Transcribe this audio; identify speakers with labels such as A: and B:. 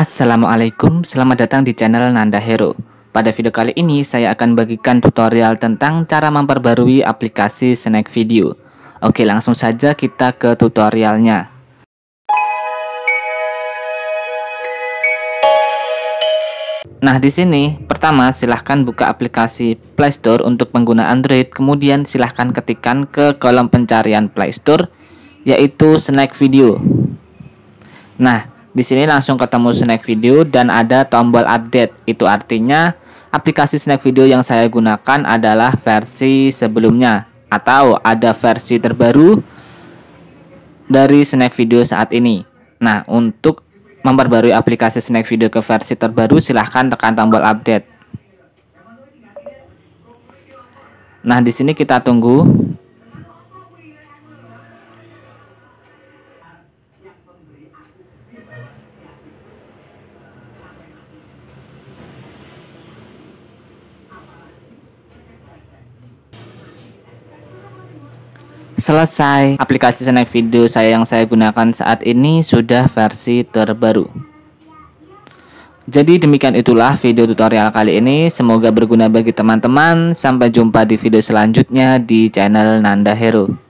A: Assalamualaikum, selamat datang di channel Nanda Hero. Pada video kali ini saya akan bagikan tutorial tentang cara memperbarui aplikasi Snack Video. Oke, langsung saja kita ke tutorialnya. Nah, di sini pertama silahkan buka aplikasi Play Store untuk pengguna Android, kemudian silahkan ketikkan ke kolom pencarian Play Store yaitu Snack Video. Nah, di sini langsung ketemu Snack Video dan ada tombol update. Itu artinya aplikasi Snack Video yang saya gunakan adalah versi sebelumnya atau ada versi terbaru dari Snack Video saat ini. Nah, untuk memperbarui aplikasi Snack Video ke versi terbaru silahkan tekan tombol update. Nah, di sini kita tunggu. Selesai, aplikasi Snack Video yang saya gunakan saat ini sudah versi terbaru. Jadi demikian itulah video tutorial kali ini. Semoga berguna bagi teman-teman. Sampai jumpa di video selanjutnya di channel Nanda Hero.